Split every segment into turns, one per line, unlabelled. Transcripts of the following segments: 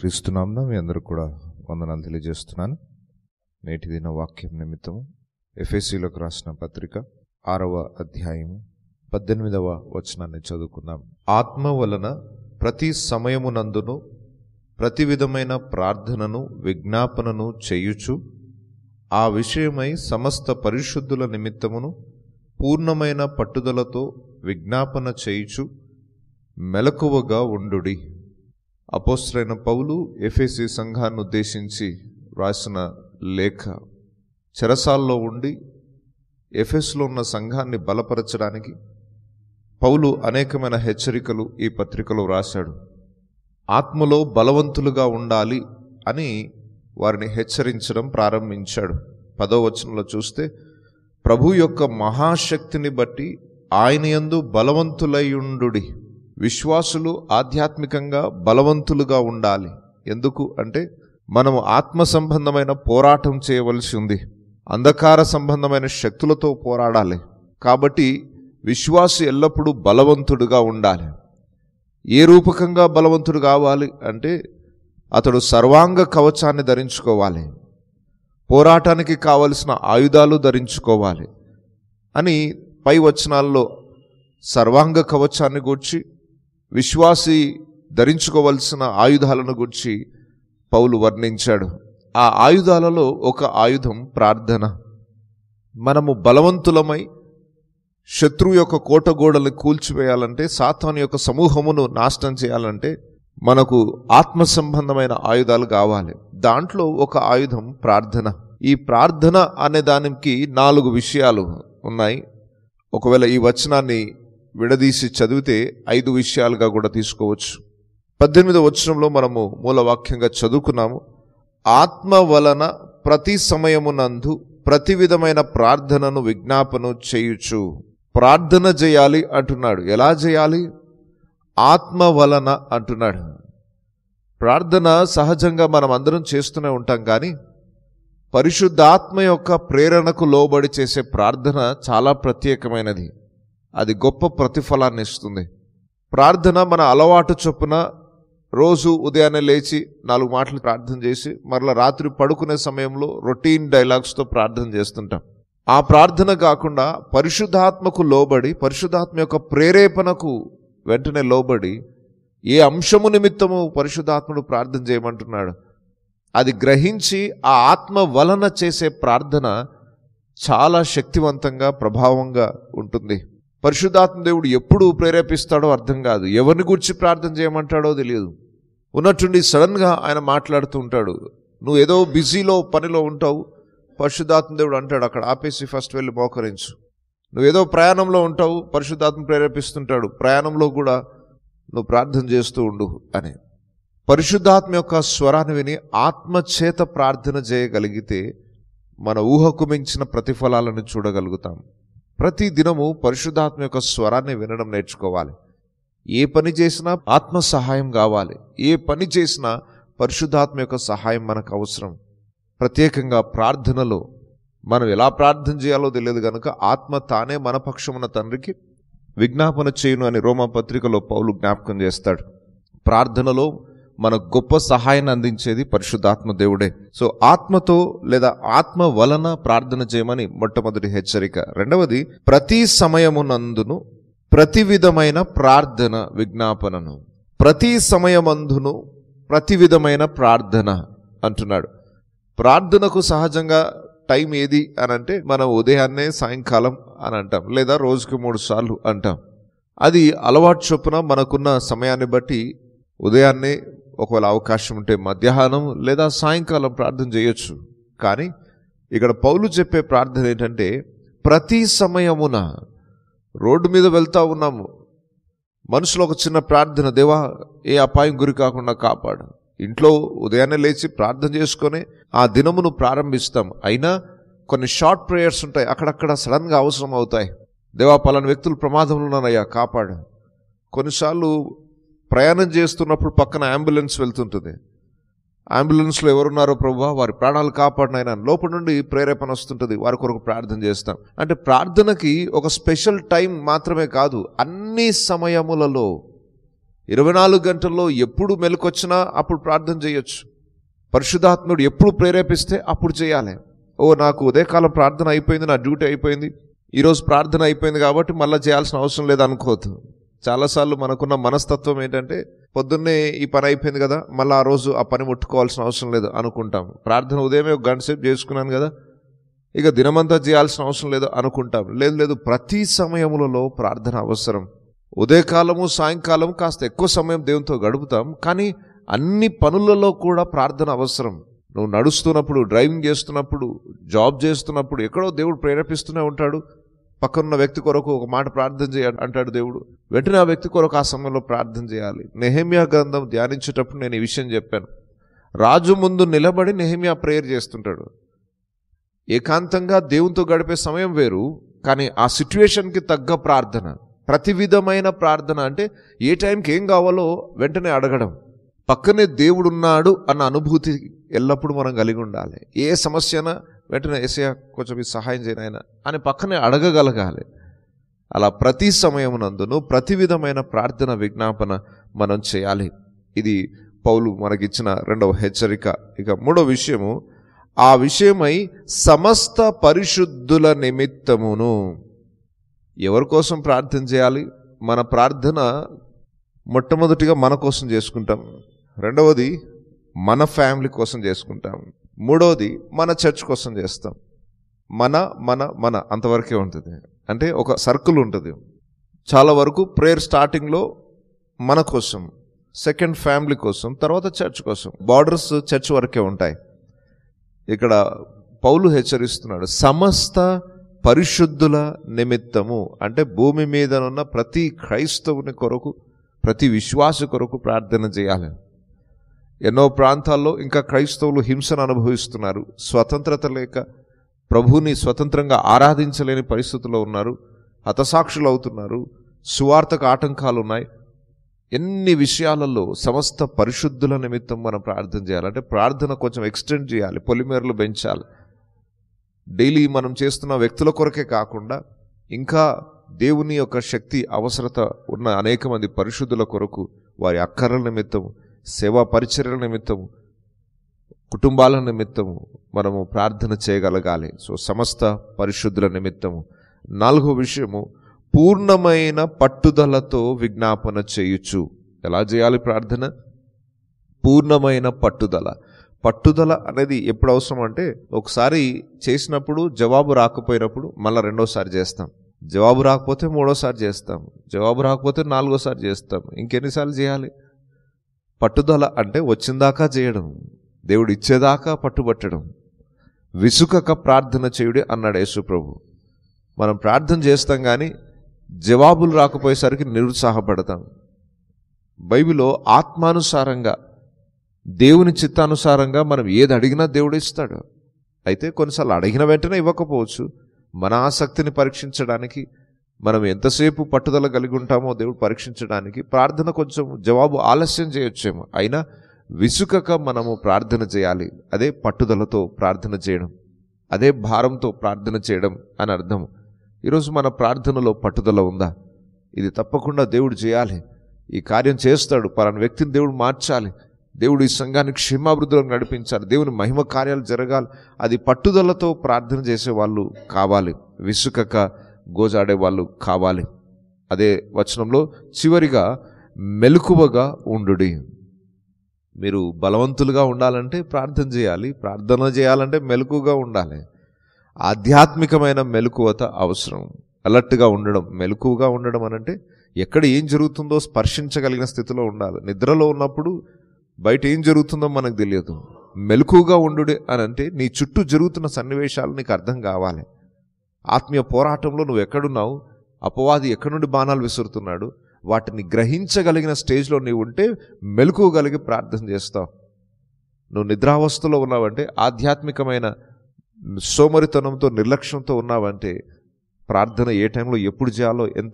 క్రీస్తునామమున మీ అందరూ కూడా వందనాలు తెలియజేస్తున్నాను. నేటి దిన వాక్యం నిమిత్తము ఎఫెసీయులకు రాసిన పత్రిక 6వ అధ్యాయము 18వ వచనాన్ని చదువుకుందాం. ఆత్మ వలన ప్రతి సమయమునందును ప్రతి విధమైన ప్రార్థనను విజ్ఞాపనను చేయుచు ఆ విషయమై సమస్త పరిశుద్ధుల నిమిత్తమును పూర్ణమైన పట్టుదలతో విజ్ఞాపన చేయుచు మెలకువగా ఉండుడి. అపోస్తలుడైన పౌలు ఎఫెసీ సంఘాన్ని ఉద్దేశించి రాసిన లేఖ. చెరసాల్లో ఉండి ఎఫెసులో ఉన్న సంఘాన్ని బలపరచడానికి పౌలు అనేకమైన హెచ్చరికలు ఈ పత్రికలో రాశాడు. ఆత్మలో బలవంతులుగా ఉండాలి అని వారిని హెచ్చరించడం ప్రారంభించాడు. 10వ వచనంలో చూస్తే, ప్రభు యొక్క మహాశక్తిని బట్టి ఆయన యందు బలవంతులైయుండుడి. విశ్వాసులు ఆధ్యాత్మికంగా బలవంతులుగా ఉండాలి. ఎందుకు అంటే మనము ఆత్మ సంబంధమైన పోరాటం చేయవలసి ఉంది. అంధకార సంబంధమైన శక్తులతో పోరాడాలి. కాబట్టి విశ్వాసి ఎల్లప్పుడూ బలవంతుడుగా ఉండాలి. ఏ రూపకంగా బలవంతుడు కావాలి అంటే అతడు సర్వాంగ కవచాన్ని ధరించుకోవాలి, పోరాటానికి కావలసిన ఆయుధాలు ధరించుకోవాలి అని పై వచనాల్లో సర్వాంగ కవచాన్ని గూర్చి, విశ్వాసి ధరించుకోవలసిన ఆయుధాలను గురించి పౌలు వర్ణించాడు. ఆ ఆయుధాలలో ఒక ఆయుధం ప్రార్థన. మనము బలవంతులమై శత్రువు యొక్క కోటగోడలు కూల్చివేయాలంటే, సాతాను యొక్క సమూహమును నాశనం చేయాలంటే మనకు ఆత్మ సంబంధమైన ఆయుధాలు కావాలి. దాంట్లో ఒక ఆయుధం ప్రార్థన. ఈ ప్రార్థన అనే దానికి 4 విషయాలు ఉన్నాయి. ఒకవేళ ఈ వచనాన్ని విడదీసి చదివితే 5 విషయాలుగా కూడా తీసుకోవచ్చు. 18వ వచనంలో మనము మూలవాక్యంగా చదువుకున్నాము. ఆత్మ వలన ప్రతి సమయమునందు ప్రతి విధమైన ప్రార్థనను విజ్ఞాపన చేయుచు. ప్రార్థన చేయాలి అంటున్నాడు. ఎలా చేయాలి? ఆత్మ వలన అంటున్నాడు. ప్రార్థన సహజంగా మనం అందరం చేస్తూనే ఉంటాం, కానీ పరిశుద్ధాత్మ యొక్క ప్రేరణకు లోబడి చేసే ప్రార్థన చాలా ప్రత్యేకమైనది. అది గొప్ప ప్రతిఫలాన్ని ఇస్తుంది. ప్రార్థన మన అలవాటు చొప్పున రోజు ఉదయాన్నే లేచి 4 మాటలు ప్రార్థన చేసి మరలా రాత్రి పడుకునే సమయంలో రొటీన్ డైలాగ్స్తో ప్రార్థన చేస్తుంటాం. ఆ ప్రార్థన కాకుండా పరిశుద్ధాత్మకు లోబడి, పరిశుద్ధాత్మ యొక్క ప్రేరేపణకు వెంటనే లోబడి, ఏ అంశము నిమిత్తము పరిశుద్ధాత్ముడు ప్రార్థన చేయమంటున్నాడు అది గ్రహించి ఆ ఆత్మ వలన చేసే ప్రార్థన చాలా శక్తివంతంగా, ప్రభావంగా ఉంటుంది. పరిశుద్ధాత్మ దేవుడు ఎప్పుడు ప్రేరేపిస్తాడో అర్థం కాదు, ఎవరిని గురించి ప్రార్థన చేయమంటాడో తెలియదు. ఉన్నట్టుండి సడన్గా ఆయన మాట్లాడుతూ ఉంటాడు. నువ్వు ఏదో బిజీలో పనిలో ఉంటావు, పరిశుద్ధాత్మ దేవుడు అంటాడు అక్కడ ఆపేసి ఫస్ట్ వెళ్ళి మోకరించు. నువ్వేదో ప్రయాణంలో ఉంటావు, పరిశుద్ధాత్మ ప్రేరేపిస్తుంటాడు ప్రయాణంలో కూడా నువ్వు ప్రార్థన చేస్తూ ఉండు అని. పరిశుద్ధాత్మ యొక్క స్వరాన్ని విని ఆత్మచేత ప్రార్థన చేయగలిగితే మన ఊహకు మించిన ప్రతిఫలాలను చూడగలుగుతాం. ప్రతి దినము పరిశుద్ధాత్మ యొక్క స్వరాన్ని వినడం నేర్చుకోవాలి. ఏ పని చేసినా ఆత్మ సహాయం కావాలి. ఏ పని చేసినా పరిశుద్ధాత్మ యొక్క సహాయం మనకు అవసరం. ప్రత్యేకంగా ప్రార్థనలో మనం ఎలా ప్రార్థన చేయాలో తెలియదు కనుక ఆత్మ తానే మన పక్షమున తండ్రికి విజ్ఞాపన చేయును అని రోమా పత్రికలో పౌలు జ్ఞాపకం చేస్తాడు. ప్రార్థనలో మన గొప్ప సహాయాన్ని అందించేది పరిశుద్ధాత్మ దేవుడే. సో ఆత్మతో లేదా ఆత్మ వలన ప్రార్థన చేయమని మొట్టమొదటి హెచ్చరిక. రెండవది, ప్రతి సమయమునందును ప్రతి విధమైన ప్రార్థన విజ్ఞాపనను. ప్రతి సమయమందును ప్రతి విధమైన ప్రార్థన అంటున్నాడు. ప్రార్థనకు సహజంగా టైం ఏది అని అంటే మనం ఉదయాన్నే, సాయంకాలం అని అంటాం, లేదా రోజుకి 3 సార్లు అంటాం. అది అలవాటు చొప్పున మనకున్న సమయాన్ని బట్టి ఉదయాన్నే, ఒకవేళ అవకాశం ఉంటే మధ్యాహ్నం లేదా సాయంకాలం ప్రార్థన చేయొచ్చు. కానీ ఇక్కడ పౌలు చెప్పే ప్రార్థన ఏంటంటే ప్రతి సమయమున. రోడ్డు మీద వెళ్తా ఉన్నాము, మనసులో ఒక చిన్న ప్రార్థన, దేవా ఏ అపాయం గురి కాకుండా కాపాడు. ఇంట్లో ఉదయాన్నే లేచి ప్రార్థన చేసుకొని ఆ దినమును ప్రారంభిస్తాం. అయినా కొన్ని షార్ట్ ప్రేయర్స్ ఉంటాయి, అక్కడక్కడ సడన్గా అవసరం అవుతాయి. దేవా పలానా వ్యక్తులు ప్రమాదంలో ఉన్నారయ్యా కాపాడు. కొన్నిసార్లు ప్రయాణం చేస్తున్నప్పుడు పక్కన అంబులెన్స్ వెళ్తుంటుంది. అంబులెన్స్లో ఎవరున్నారో ప్రభువా వారి ప్రాణాలు కాపాడినైనా లోపల నుండి ప్రేరేపణ వస్తుంటుంది, వారి కొరకు ప్రార్థన చేస్తాం. అంటే ప్రార్థనకి ఒక స్పెషల్ టైం మాత్రమే కాదు, అన్ని సమయములలో 24 గంటల్లో ఎప్పుడు మెలకొచ్చినా అప్పుడు ప్రార్థన చేయొచ్చు. పరిశుద్ధాత్ముడు ఎప్పుడు ప్రేరేపిస్తే అప్పుడు చేయాలి. నాకు ఉదయకాలం ప్రార్థన అయిపోయింది, నా డ్యూటీ అయిపోయింది, ఈరోజు ప్రార్థన అయిపోయింది కాబట్టి మళ్ళీ చేయాల్సిన అవసరం లేదు అనుకోవద్దు. చాలాసార్లు మనకున్న మనస్తత్వం ఏంటంటే, పొద్దున్నే ఈ పని అయిపోయింది కదా, మళ్ళీ ఆ రోజు ఆ పని ముట్టుకోవాల్సిన అవసరం లేదు అనుకుంటాం. ప్రార్థన ఉదయమే 1 గంట సేపు చేసుకున్నాను కదా, ఇక దినమంతా చేయాల్సిన అవసరం లేదు అనుకుంటాం. లేదు, ప్రతి సమయములలో ప్రార్థన అవసరం. ఉదయకాలము సాయంకాలం కాస్త ఎక్కువ సమయం దేవునితో గడుపుతాం, కానీ అన్ని పనులలో కూడా ప్రార్థన అవసరం. నువ్వు నడుస్తున్నప్పుడు, డ్రైవింగ్ చేస్తున్నప్పుడు, జాబ్ చేస్తున్నప్పుడు ఎక్కడో దేవుడు ప్రేరేపిస్తూనే ఉంటాడు. పక్కనున్న వ్యక్తి కొరకు ఒక మాట ప్రార్థన చేయాలి అంటాడు దేవుడు, వెంటనే ఆ వ్యక్తి కొరకు ఆ సమయంలో ప్రార్థన చేయాలి. నెహెమ్యా గ్రంథం ధ్యానించేటప్పుడు నేను ఈ విషయం చెప్పాను. రాజు ముందు నిలబడి నెహెమ్యా ప్రేయర్ చేస్తుంటాడు. ఏకాంతంగా దేవునితో గడిపే సమయం వేరు, కానీ ఆ సిచ్యువేషన్కి తగ్గ ప్రార్థన, ప్రతి విధమైన ప్రార్థన. అంటే ఏ టైంకి ఏం కావాలో వెంటనే అడగడం. పక్కనే దేవుడున్నాడు అన్న అనుభూతి ఎల్లప్పుడూ మనం కలిగి ఉండాలి. ఏ సమస్యనా వెంటనే యేసయ్య కొంచెం ఈ సహాయం చేయనాయన అని పక్కనే అడగగలగాలి. అలా ప్రతి సమయమునందును ప్రతి విధమైన ప్రార్థన విజ్ఞాపన మనం చేయాలి. ఇది పౌలు మనకిచ్చిన 2వ హెచ్చరిక. ఇక 3వ విషయము, ఆ విషయమై సమస్త పరిశుద్ధుల నిమిత్తమును. ఎవరి కోసం ప్రార్థన చేయాలి? మన ప్రార్థన మొట్టమొదటిగా మన కోసం చేసుకుంటాం, రెండవది మన ఫ్యామిలీ కోసం చేసుకుంటాం, మూడవది మన చర్చ్ కోసం చేస్తాం. మన మన మన అంతవరకే ఉంటుంది. అంటే ఒక సర్కిల్ ఉంటుంది. చాలా వరకు ప్రేయర్ స్టార్టింగ్లో మన కోసం, సెకండ్ ఫ్యామిలీ కోసం, తర్వాత చర్చ్ కోసం. బార్డర్స్ చర్చ్ వరకే ఉంటాయి. ఇక్కడ పౌలు హెచ్చరిస్తున్నాడు, సమస్త పరిశుద్ధుల నిమిత్తము. అంటే భూమి మీదనున్న ప్రతి క్రైస్తవుని కొరకు, ప్రతి విశ్వాసి కొరకు ప్రార్థన చేయాలి. ఎన్నో ప్రాంతాల్లో ఇంకా క్రైస్తవులు హింసను అనుభవిస్తున్నారు. స్వతంత్రత లేక ప్రభువుని స్వతంత్రంగా ఆరాధించలేని పరిస్థితుల్లో ఉన్నారు. హతసాక్షులు అవుతున్నారు. సువార్తకు ఆటంకాలు ఉన్నాయి. ఎన్ని విషయాలలో సమస్త పరిశుద్ధుల నిమిత్తం మనం ప్రార్థన చేయాలంటే ప్రార్థన కొంచెం ఎక్స్టెండ్ చేయాలి, పొలిమేరలు పెంచాలి. డైలీ మనం చేస్తున్న వ్యక్తుల కొరకే కాకుండా ఇంకా దేవుని యొక్క శక్తి అవసరత ఉన్న అనేక మంది పరిశుద్ధుల కొరకు, వారి అక్కర్ల నిమిత్తము, సేవా పరిచర్యల నిమిత్తము, కుటుంబాల నిమిత్తము మనము ప్రార్థన చేయగలగాలి. సో సమస్త పరిశుద్ధుల నిమిత్తము. 4వ విషయము, పూర్ణమైన పట్టుదలతో విజ్ఞాపన చేయుచు. ఎలా చేయాలి ప్రార్థన? పూర్ణమైన పట్టుదల. పట్టుదల అనేది ఎప్పుడు అవసరం అంటే, ఒకసారి చేసినప్పుడు జవాబు రాకపోయినప్పుడు మళ్ళీ రెండోసారి చేస్తాం, జవాబు రాకపోతే మూడోసారి చేస్తాం, జవాబు రాకపోతే 4వసారి చేస్తాం. ఇంకెన్నిసార్లు చేయాలి? పట్టుదల అంటే వచ్చిందాకా చేయడం, దేవుడు ఇచ్చేదాకా పట్టుబట్టడం. విసుకక ప్రార్థన చేయుడి అన్నాడు యేసు ప్రభు. మనం ప్రార్థన చేస్తాం కానీ జవాబులు రాకపోయేసరికి నిరుత్సాహపడతాం. బైబిల్లో ఆత్మానుసారంగా, దేవుని చిత్తానుసారంగా మనం ఏది అడిగినా దేవుడు ఇస్తాడు. అయితే కొన్నిసార్లు అడిగిన వెంటనే ఇవ్వకపోవచ్చు. మన ఆసక్తిని పరీక్షించడానికి, మనం ఎంతసేపు పట్టుదల కలిగి ఉంటామో దేవుడు పరీక్షించడానికి ప్రార్థన కొంచెం జవాబు ఆలస్యం చేయొచ్చేమో. అయినా విసుకక మనము ప్రార్థన చేయాలి. అదే పట్టుదలతో ప్రార్థన చేయడం, అదే భారంతో ప్రార్థన చేయడం అని అర్థం. ఈరోజు మన ప్రార్థనలో పట్టుదల ఉందా? ఇది తప్పకుండా దేవుడు చేయాలి, ఈ కార్యం చేస్తాడు, పలానా వ్యక్తిని దేవుడు మార్చాలి, దేవుడు ఈ సంఘానికి క్షేమాభివృద్ధిలో నడిపించాలి, దేవుని మహిమ కార్యాలు జరగాలి. అది పట్టుదలతో ప్రార్థన చేసే వాళ్ళు కావాలి, విసుకక గోజాడే వాళ్ళు కావాలి. అదే వచనంలో చివరిగా మెలకువగా ఉండుడి. మీరు బలవంతులుగా ఉండాలంటే ప్రార్థన చేయాలి, ప్రార్థన చేయాలంటే మెలకువగా ఉండాలి. ఆధ్యాత్మికమైన మెలకువత అవసరం. అలర్ట్గా ఉండడం, మెలకువగా ఉండడం అనంటే ఎక్కడ ఏం జరుగుతుందో స్పర్శించగలిగిన స్థితిలో ఉండాలి. నిద్రలో ఉన్నప్పుడు బయట ఏం జరుగుతుందో మనకు తెలియదు. మెలకువగా ఉండుడి అని అంటే నీ చుట్టూ జరుగుతున్న సన్నివేశాలు నీకు అర్థం కావాలి. ఆత్మీయ పోరాటంలో నువ్వు ఎక్కడున్నావు, అపవాది ఎక్కడి నుండి బాణాలు విసురుతున్నాడు, వాటిని గ్రహించగలిగిన స్టేజ్లో నీవు ఉంటే మెలకువగలిగి ప్రార్థన చేస్తావు. నువ్వు నిద్రావస్థలో ఉన్నావంటే, ఆధ్యాత్మికమైన సోమరితనంతో నిర్లక్ష్యంతో ఉన్నావంటే ప్రార్థన ఏ టైంలో ఎప్పుడు చేయాలో, ఎంత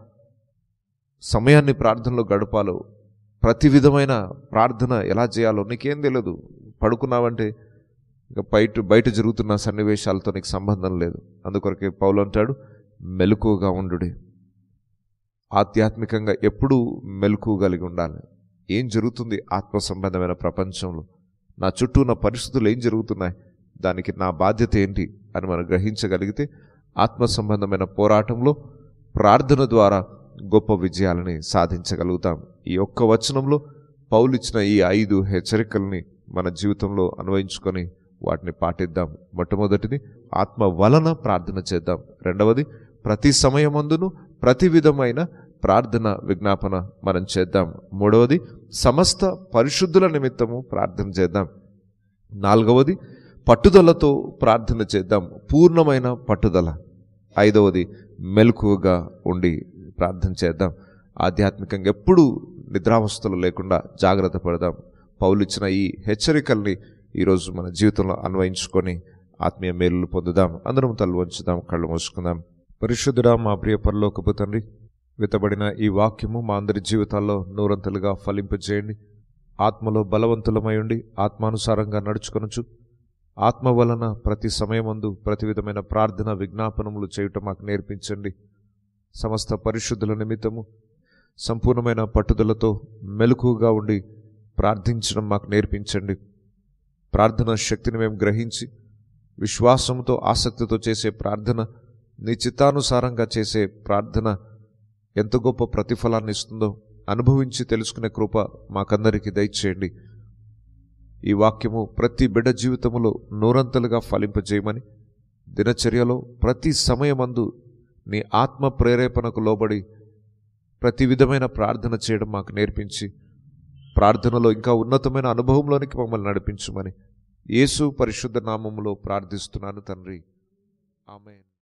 సమయాన్ని ప్రార్థనలో గడపాలో, ప్రతి విధమైన ప్రార్థన ఎలా చేయాలో నీకేం తెలియదు. పడుకున్నావంటే ఇక బయట జరుగుతున్న సన్నివేశాలతో నీకు సంబంధం లేదు. అందుకొరకే పౌలు అంటాడు, మెలకువగా ఉండుడి. ఆధ్యాత్మికంగా ఎప్పుడూ మెలకువ కలిగి ఉండాలి. ఏం జరుగుతుంది ఆత్మ సంబంధమైన ప్రపంచంలో, నా చుట్టూ ఉన్న పరిస్థితులు ఏం జరుగుతున్నాయి, దానికి నా బాధ్యత ఏంటి అని మనం గ్రహించగలిగితే ఆత్మ సంబంధమైన పోరాటంలో ప్రార్థన ద్వారా గొప్ప విజయాలని సాధించగలుగుతాం. ఈ ఒక్క వచనంలో పౌలు ఇచ్చిన ఈ 5 హెచ్చరికల్ని మన జీవితంలో అన్వయించుకొని వాటిని పాటిద్దాం. మొట్టమొదటిది, ఆత్మ వలన ప్రార్థన చేద్దాం. రెండవది, ప్రతి సమయమందును ప్రతి విధమైన ప్రార్థన విజ్ఞాపన మనం చేద్దాం. మూడవది, సమస్త పరిశుద్ధుల నిమిత్తము ప్రార్థన చేద్దాం. నాలుగవది, పట్టుదలతో ప్రార్థన చేద్దాం, పూర్ణమైన పట్టుదల. ఐదవది, మెలకువగా ఉండి ప్రార్థన చేద్దాం. ఆధ్యాత్మికంగా ఎప్పుడూ నిద్రావస్థలు లేకుండా జాగ్రత్త పడదాం. పౌలు ఇచ్చిన ఈ హెచ్చరికల్ని ఈరోజు మన జీవితంలో అన్వయించుకొని ఆత్మీయ మేలులు పొందుదాం. అందరం తల వంచుదాం, కళ్ళు మూసుకుందాం. పరిశుద్ధుడా, మా ప్రియ పరలోకపు తండ్రి, విత్తబడిన ఈ వాక్యము మా అందరి జీవితాల్లో నూరంతలుగా ఫలింపజేయండి. ఆత్మలో బలవంతులమై ఉండి ఆత్మానుసారంగా నడుచుకొనుచు ఆత్మ వలన ప్రతి సమయమందు ప్రతి విధమైన ప్రార్థన విజ్ఞాపనములు చేయటం మాకు నేర్పించండి. సమస్త పరిశుద్ధుల నిమిత్తము సంపూర్ణమైన పట్టుదలతో మెలకువగా ఉండి ప్రార్థించడం మాకు నేర్పించండి. ప్రార్థన శక్తిని మేము గ్రహించి విశ్వాసంతో ఆసక్తితో చేసే ప్రార్థన, నీ చిత్తానుసారంగా చేసే ప్రార్థన ఎంత గొప్ప ప్రతిఫలాన్ని ఇస్తుందో అనుభవించి తెలుసుకునే కృప మాకందరికీ దయచేయండి. ఈ వాక్యము ప్రతి బిడ్డ జీవితములో నూరంతలుగా ఫలింపజేయమని, దినచర్యలో ప్రతి సమయమందు నీ ఆత్మ ప్రేరేపణకు లోబడి ప్రతి విధమైన ప్రార్థన చేయడం మాకు నేర్పించి, ప్రార్థనలో ఇంకా ఉన్నతమైన అనుభవంలోనికి మమ్మల్ని నడిపించమని యేసు పరిశుద్ధ నామములో ప్రార్థిస్తున్నాను తండ్రి. ఆమేన్.